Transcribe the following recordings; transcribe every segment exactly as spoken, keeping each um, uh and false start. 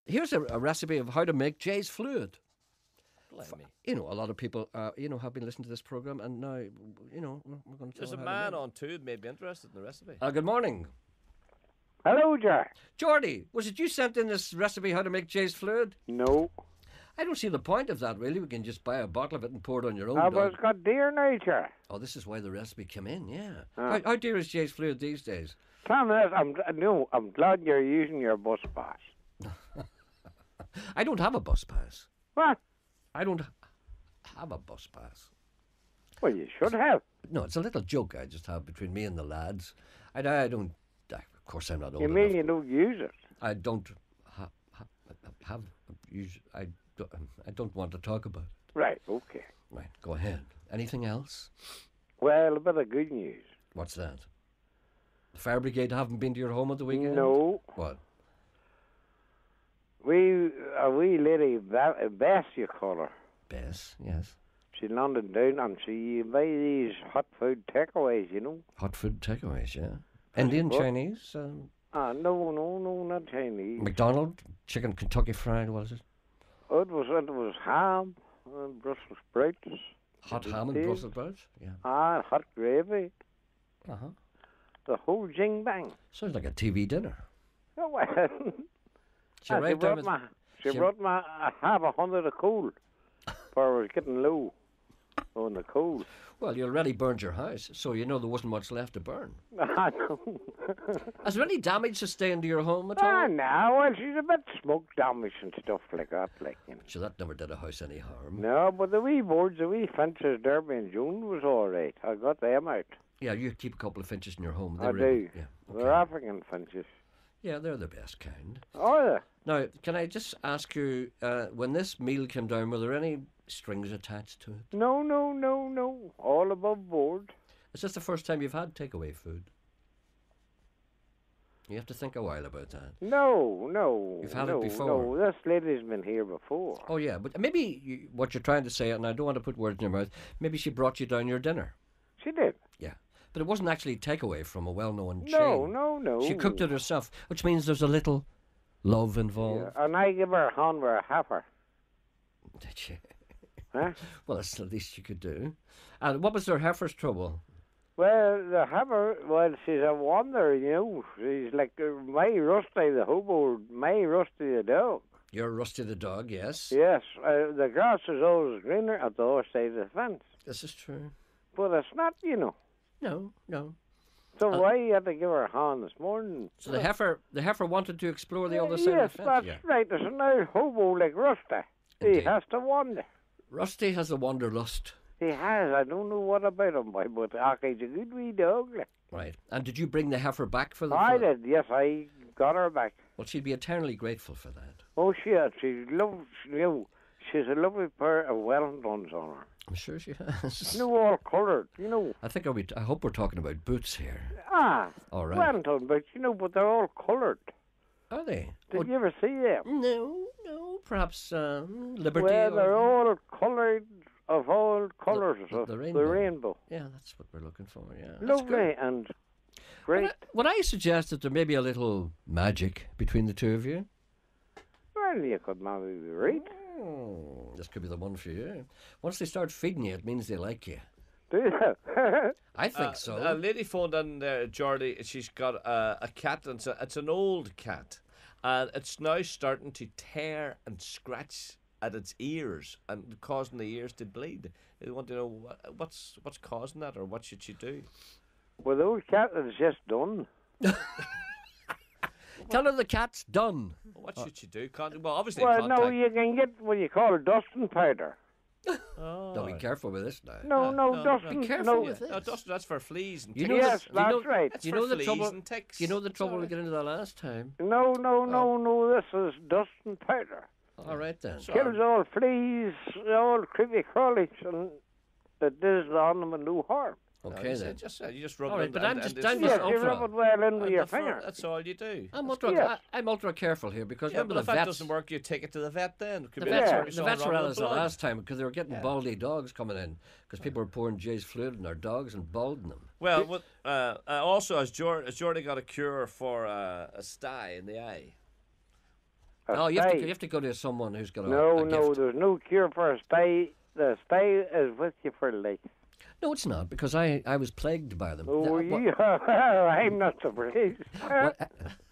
Here's a, a recipe of how to make Jay's fluid. Blimey. You know, a lot of people, uh, you know, have been listening to this program, and now, you know, we're, we're going to tell There's a them how to man make it. on too that may be interested in the recipe. Uh, good morning. Hello, Jack. Geordie, was it you sent in this recipe how to make Jay's fluid? No. I don't see the point of that, really. We can just buy a bottle of it and pour it on your own I dog. was got dear nature. Oh, this is why the recipe came in, yeah. Ah. How, how dear is Jay's fluid these days? Tom, this, I'm no, I'm glad you're using your bus pass. I don't have a bus pass. What? I don't have a bus pass. Well, you should have. No, it's a little joke I just have between me and the lads. I, I don't... I, of course, I'm not old You mean enough. you don't use it? I don't ha, ha, have... Use, I, don't, I don't want to talk about it. Right, okay. Right, go ahead. Anything else? Well, a bit of good news. What's that? The fire brigade haven't been to your home at the weekend? No. What? We, a wee lady, Be- Bess, you call her. Bess, yes. She landed down and she buy these hot food takeaways, you know. Hot food takeaways, yeah. Indian, What? Chinese, um, Ah, no, no, no, not Chinese. McDonald, chicken Kentucky fried, what is it? Oh, it was, it was ham and Brussels sprouts. Hot It ham and is. Brussels sprouts? Yeah. Ah, hot gravy. Uh-huh. The whole jing bang. Sounds like a T V dinner. Oh, well. She Ah, arrived brought down with... my, she, she- brought my uh, half a hundred of coal. For I was getting low on the coal. Well, you already burned your house, so you know there wasn't much left to burn. I know. Has there any damage sustained to your home at all? Ah, no, well, she's a bit smoke damage and stuff like that, like, you know. So that never did a house any harm. No, but the wee boards, the wee fences, Derby and June was all right. I got them out. Yeah, you keep a couple of finches in your home. I They're do. really- Yeah, They're okay. African finches. Yeah, they're the best kind. Oh, yeah. Now, can I just ask you, uh, when this meal came down, were there any strings attached to it? No, no, no, no. All above board. Is this the first time you've had takeaway food? You have to think a while about that. No, no. You've had it no, before. No, this lady's been here before. Oh, yeah, but maybe you, what you're trying to say, and I don't want to put words in your mouth, maybe she brought you down your dinner. She did. Yeah. But it wasn't actually takeaway from a well-known chain. No, no, no. She cooked it herself, which means there's a little love Yeah, involved. and I give her a hand with a heifer. Did she? Huh? Well, that's the least you could do. And what was their heifer's trouble? Well, the heifer, well, she's a wonder, you know. She's like uh, my Rusty, the hobo, my Rusty the dog. You're Rusty the dog, yes. Yes, uh, the grass is always greener at the other side of the fence. This is true. But it's not, you know. No, no. So Uh, why you had to give her a hand this morning? So the heifer, the heifer wanted to explore the Uh, other side yes, of the fence. that's Yeah. right. There's an old hobo like Rusty. He Indeed. has to wander. Rusty has a wanderlust. He has. I don't know what about him, boy, but ah, he's a good wee dog. Like. Right. And did you bring the heifer back for the I for- did, yes, I got her back. Well, she'd be eternally grateful for that. Oh, she is. She loves, you know, she's a lovely pair of Wellingtons on her. I'm sure she has. You know, all coloured, you know. I think are we, I hope we're talking about boots here. Ah, All right. Wellington, but, you know, but they're all coloured. Are they? Did Oh, you ever see them? no, no. Perhaps um, Liberty. Well, or- they're all coloured of all colours the of the rainbow. rainbow. Yeah, that's what we're looking for. Yeah. That's Lovely good. and great. Would I, would I suggest that there may be a little magic between the two of you? Well, you could maybe be right. Oh, this could be the one for you. Once they start feeding you, it means they like you. Do you? I think Uh, so. A lady phoned in there, Geordie. She's got a, a cat, and it's, a, it's an old cat, and it's now starting to tear and scratch at its ears and causing the ears to bleed. They want to know what, what's what's causing that, or what should she do? Well, the old cat is just done. Tell her the cat's done. What should she do? Con- well, obviously, Well, no, contact. you can get what you call dusting powder. Oh, Now be careful with this now. No, no, no, dusting. be careful no. with it. no, dust, that's for fleas and You ticks. know Yes, the- you that's know- right. That's you for know the fleas trouble- and ticks. You know the That's trouble all we right. got into the last time. No, no, no, no. This is dusting powder. All right then. So- Kills all fleas, all creepy crawlies, and that does the animal no harm. No, Okay you say- then. Just, uh, you just rub All it right, in but and- I'm and just- it's I'm fur. just Yes, you ultra. rub it well in with And your the fur, finger. that's all you do. I'm That's ultra. good. Yes. I, I'm ultra careful here because Yeah, remember but if the that vets. doesn't work, you take it to the vet then. It could The be vets, Yeah. were, something the wrong vets were with at the us the blood. last time because they were getting Yeah. baldy dogs coming in because people were pouring Jay's fluid in their dogs and balding them. Well, what, uh, uh, also, has Geordie, has Geordie got a cure for uh, a sty in the eye? A No, you have, to, stay. you have to go to someone who's got a, No, a no, gift. there's no cure for a stay. The stay is with you for life. No, it's not, because I, I was plagued by them. Oh, Th- what- yeah. I'm not surprised. what,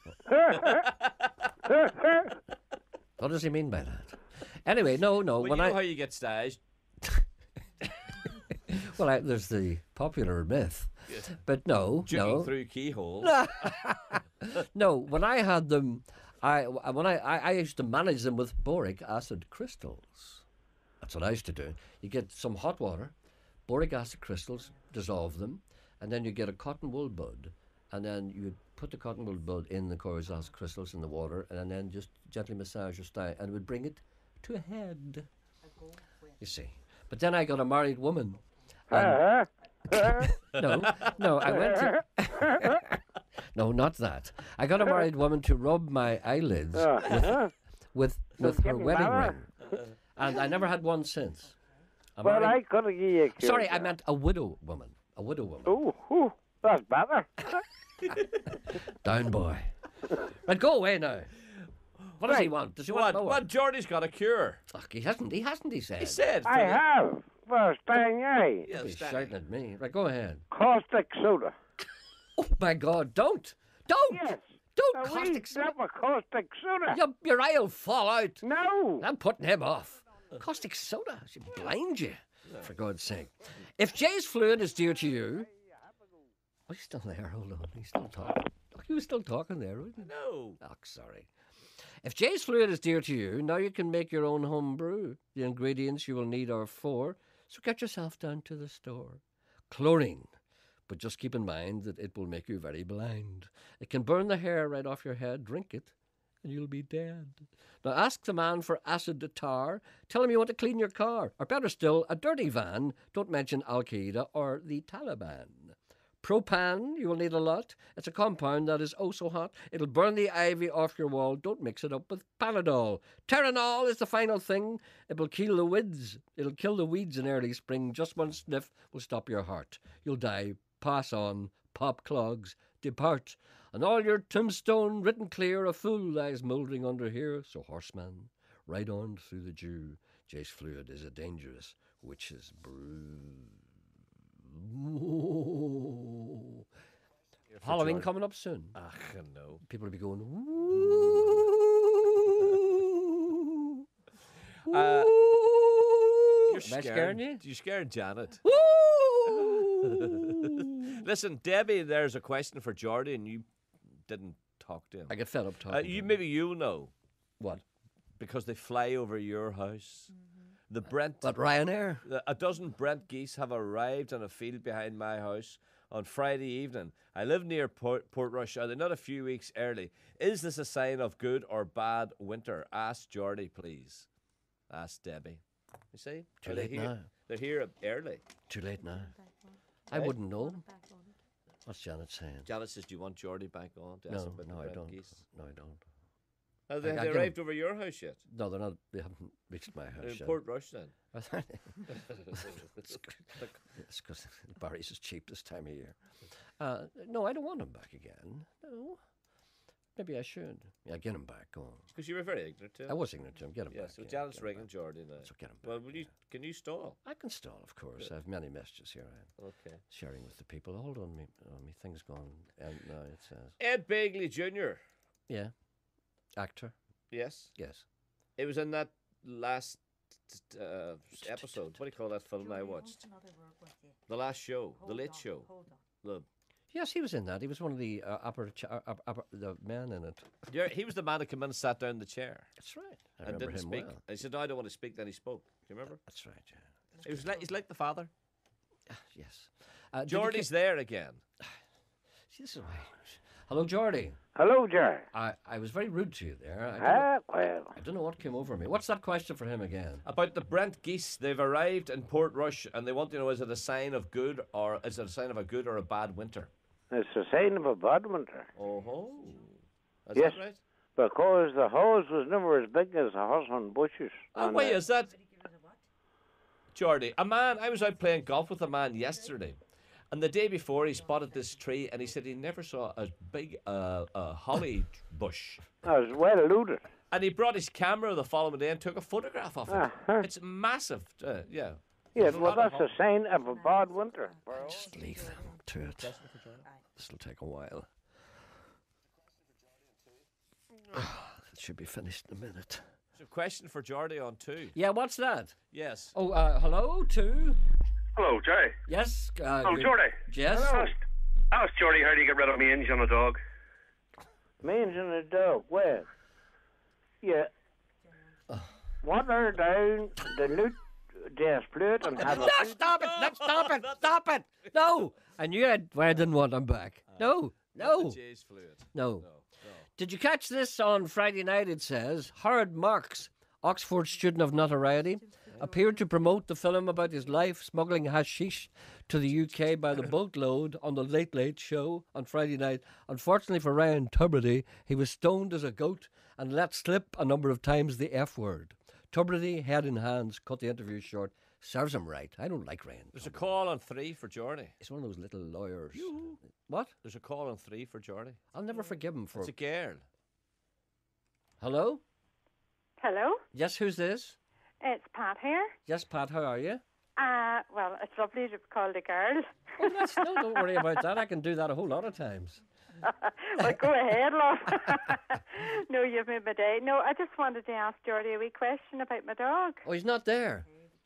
what does he mean by that? Anyway, no, no. Well, when you know I how you get staged. well, I, there's the popular myth, but no, Juking no, through keyholes. no. When I had them, I when I, I I used to manage them with boric acid crystals. That's what I used to do. You get some hot water, boric acid crystals, dissolve them, and then you get a cotton wool bud, and then you put the cotton wool bud in the boric acid crystals in the water, and then just gently massage your style, and it would bring it to a head. You see. But then I got a married woman. and- Uh-huh. no, no, I went to. No, not that. I got a married woman to rub my eyelids Uh-huh. with with her getting wedding better. ring, and I never had one since. A Well, I married- could have given you a cure. Sorry, I meant a widow woman. A widow woman. Oh, oh, that's better. Down boy. Right, go away now. What does he Right. want? Does he What? want more? What? Jordy's got a cure. Fuck, he hasn't. He hasn't. He said. He said. for I the- have. For staying eye. Yeah, He's stag. shouting at me. Right, go ahead. Caustic soda. Oh my God! Don't, don't, Yes. don't A wee caustic soda. drop of caustic soda. Your, your eye will fall out. No. I'm putting him off. Caustic soda should blind you, for God's sake. If Jay's fluid is dear to you, oh, he's still there. Hold on, he's still talking. Oh, he was still talking there, wasn't he? No. Oh, sorry. If Jay's fluid is dear to you, now you can make your own home brew. The ingredients you will need are four, so get yourself down to the store. Chlorine, but just keep in mind that it will make you very blind. It can burn the hair right off your head. Drink it, and you'll be dead. Now ask the man for acid tar. Tell him you want to clean your car, or better still, a dirty van. Don't mention Al Qaeda or the Taliban. Propan, you will need a lot. It's a compound that is oh so hot. It'll burn the ivy off your wall. Don't mix it up with Panadol. Terranol is the final thing. It will kill the weeds. It'll kill the weeds in early spring. Just one sniff will stop your heart. You'll die. Pass on. Pop clogs. Depart. And all your tombstone written clear, a fool lies mouldering under here. So horseman, ride on through the dew. Jace fluid is a dangerous witch's brew. Ooh. Halloween Jordan. coming up soon. Ach, no. People will be going, ooh. Uh, Ooh. You're Am I scaring, scaring you? You scared Janet. Ooh. Listen, Debbie, there's a question for Jordy, and you didn't talk to him. I get fed up talking. Uh, to you him. maybe you know What? because they fly over your house. The Brent, What, Ryanair? the- a dozen Brent geese have arrived on a field behind my house on Friday evening. I live near Port, Portrush. Are they not a few weeks early? Is this a sign of good or bad winter? Ask Jordy, please. Ask Debbie. You see? Too Are they late here? now. They're here early. Too late now. I Right? wouldn't know. What's Janet saying? Janet says, "Do you want Jordy back on?" To ask No, about no, the I Brent don't. Geese? No, I don't. Have they, I- have I they get 'em. arrived over your house yet? No, they're not. They haven't reached my They're house in yet. Port Rush then. It's because Barry's is cheap this time of year. Uh, no, I don't want him back again. No. Maybe I should. Yeah, get him back. Go on. Because you were very ignorant to I him. was ignorant to him. Get him Yeah, back. so yeah, Janet's get him ringing back. Jordy now. So get him back. Well, will you, yeah. can you stall? I can stall, of course. I have many messages here. I'm Okay. sharing with the people. Hold on, me, oh, me thing's gone. And now it says, Ed Begley Junior yeah, actor. Yes. Yes. It was in that last uh, episode. What do you call that film I watched? The last show. The Late Show. The, Yes, he was in that. He was one of the uh, upper, ch- uh, upper, upper the men in it. yeah, he was the man who came in and sat down in the chair That's right. I and remember didn't him speak. well. I said, no, I don't want to speak. Then he spoke. Do you remember? That's right. Yeah. He was like, he's like the father. Ah, yes. Uh, did you Jordy's ca- there again. See, this is why. Hello, Jordy. Hello, Jerry. I, I was very rude to you there. I don't, know, Ah, well, I don't know what came over me. What's that question for him again? About the Brent geese, they've arrived in Port Rush, and they want to know: is it a sign of good, or is it a sign of a good or a bad winter? it's a sign of a bad winter. Oh ho! Is Yes. that right? Because the house was never as big as the house on bushes. Oh And, wait, uh, is that Jordy? A man. I was out playing golf with a man yesterday, and the day before he spotted this tree, and he said he never saw a big uh, uh, holly bush. I was well looted. And he brought his camera the following day and took a photograph of it. Uh-huh. It's massive. Uh, yeah. Yeah, There's a well, lot of that's a hum- sign of a bad winter. Just leave them to it. This will take a while. It should be finished in a minute. There's a question for Geordie on two. Yeah, what's that? Yes. Oh, uh, hello, two. Hello, Jerry. Yes. Uh, Oh, good- Jordy. Yes. I asked, I asked Jordy how do you get rid of mange on a dog? Mange and a dog. Well, yeah. Water down, dilute this fluid and have No, a... stop it! No, stop it! Stop it! No! I knew I'd, well, I didn't want him back. No, no, The Jay's fluid. no. No, no. Did you catch this on Friday night? It says Howard Marks, Oxford student of notoriety, appeared to promote the film about his life smuggling hashish to the U K by the boatload on the Late Late Show on Friday night. Unfortunately for Ryan Tubridy, he was stoned as a goat and let slip a number of times the F word. Tubridy, head in hands, cut the interview short. Serves him right. I don't like Ryan. There's a call on three for Geordie. He's one of those little lawyers. What? There's a call on three for Geordie. I'll never forgive him for. It's a girl. Hello? Hello, Yes, who's this? it's Pat here. Yes, Pat, how are you? Uh, well, it's lovely to be called a girl. Oh, that's, no, don't worry about that. I can do that a whole lot of times. Well, go ahead, love. No, you've made my day. No, I just wanted to ask Geordie a wee question about my dog. Oh, he's not there.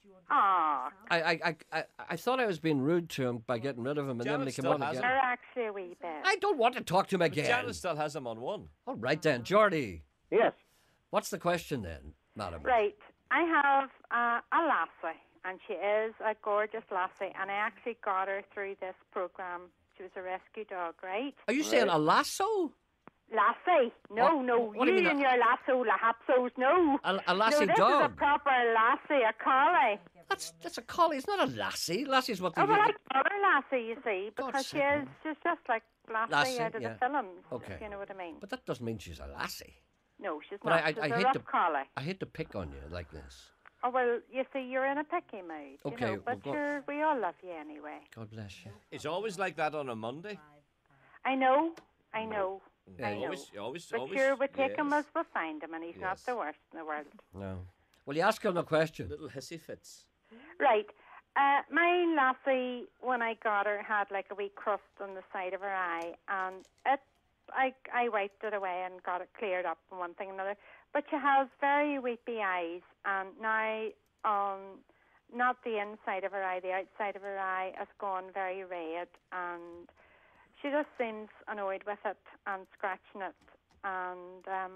Ah, I, I, I, I, I thought I was being rude to him by getting rid of him, and then when Janet he came still on has again. you're actually a wee bit. I don't want to talk to him But again. Janet still has him on one. All right then, Geordie. Yes. What's the question then, madam? Right, I have uh, a lassie, and she is a gorgeous lassie, and I actually got her through this program. She was a rescue dog, right? Are you saying a lasso? Lassie? No, What- no, what do you you mean and a- your lasso, lahapsos, no. A, a lassie no, this dog? is a proper lassie, a collie. That's that's a collie. It's not a lassie. Lassie's what they Oh, well, do. I call her Lassie, you see, God's because she sake, is, she's just like Lassie, Lassie, out of yeah. the films, Okay. if you know what I mean. But that doesn't mean she's a lassie. No, she's But not. I- I- she's I a hate rough to- collie. I hate to pick on you like this. Oh, well, you see, you're in a picky mood, you Okay, know, but well, go- sure, we all love you anyway. God bless you. It's always like that on a Monday. I know, I know, Yeah, I you- know. Always, always, But always. sure, we take him yes. as we find him, and he's not Yes. the worst in the world. No. Well, you ask him a question. Little hissy fits. Right. Uh, my lassie, when I got her, had like a wee crust on the side of her eye, and it, I, I wiped it away and got it cleared up and one thing and another. But she has very weepy eyes, and now on not the inside of her eye, the outside of her eye has gone very red, and she just seems annoyed with it and scratching it, and um,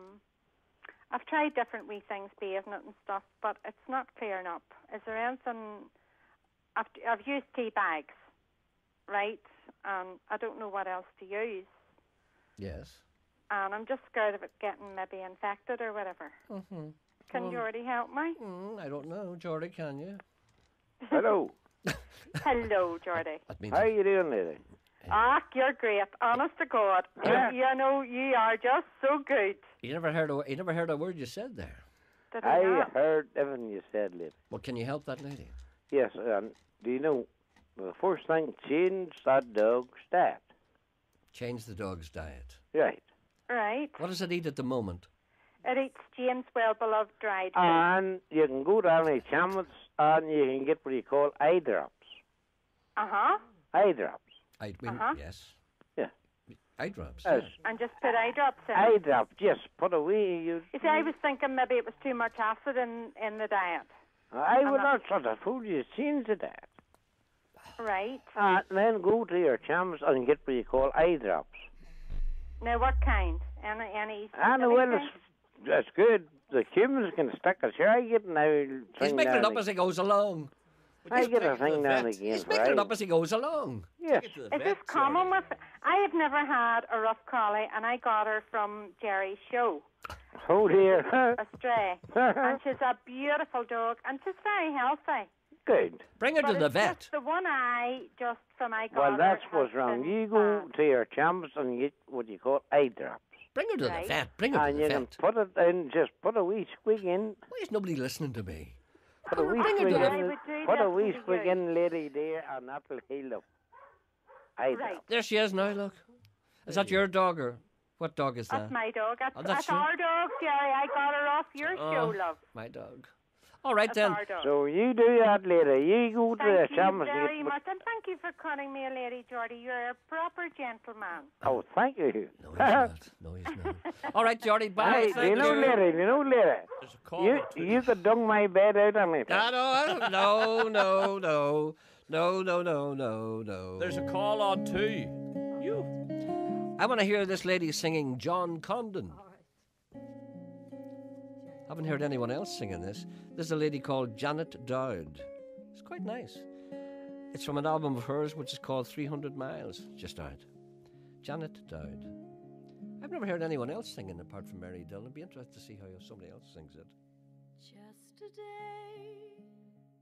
I've tried different wee things, bathing it and stuff, but it's not clearing up. Is there anything? I've, I've used tea bags, right? And I don't know what else to use. Yes. And I'm just scared of it getting maybe infected or whatever. Mm-hmm. Can Well- you already help me? Mm, I don't know, Geordie, can you? Hello. Hello, Geordie. That means How you doing, lady? Ah, you're great. Honest to God. Yeah. You know, you are just so good. you never heard a, you never heard a word you said there. Did I I not? heard everything you said, lady. Well, can you help that lady? Yes, um, do you know, the first thing, change that dog's diet. Change the dog's diet. Right. Right. What does it eat at the moment? It eats James' well-beloved dried food. And you can go down to Chalmers and you can get what you call eye drops. Uh-huh. Eye drops. I mean, Uh-huh. yes. Yeah. Eye drops. Yes. And just put eye drops in. Eye drops, just put away. You, You see, I was thinking maybe it was too much acid in, in the diet. I would not- not try to fool you. Change the diet. Right. And then go to your Chalmers and get what you call eye drops. Now, what kind? Any, any And specific well, kind? it's, that's good. The Kims can stick a sure. I get now. He's making it up as he goes along. I Just get take a it to thing the now and vet. again. He's for making it eyes. up as he goes along. Yes. Take it to the Is this vet, common Geordie. with... I have never had a rough collie, and I got her from Jerry's show, Oh dear. a stray. And she's a beautiful dog, and she's very healthy. Good. Bring her But to the it's vet. just the one eye, just from I got Well, her, that's has what's wrong. been You go bad. to your Chalmers and get what you call eye drops. Bring her to Right. the vet. Bring her And to you the can vet. put it in, just put a wee squig in. Why is nobody listening to me? Put a wee Bring her squig to the- I in. would do Put a that wee to squig you. in, lady, there, and that'll heal up. Eye Right. drops. There she is now, look. Is that your dog or What dog is that? That's my dog. That's, Oh, that's that's your- our dog, Jerry. I got her off your Oh, show, love. My dog. All right That's then. our dog. So you do that later. You go to the Thank you Champions very League. much, and thank you for calling me a lady, Geordie. You're a proper gentleman. Oh, thank you. No, he's not. No, he's not. All right, Geordie. Bye. Hey, Thank you know, you. lady, you know, lady. There's a call. You or two. you could dung my bed out on me. Ah, no, I don't- no, no, no, no, no, no, no, no. There's a call on too. You. I want to hear this lady singing John Condon. Haven't heard anyone else singing this. There's a lady called Janet Dowd. It's quite nice. It's from an album of hers which is called three hundred miles, just out. Janet Dowd. I've never heard anyone else singing apart from Mary Dillon. I'd be interested to see how somebody else sings it. Just a day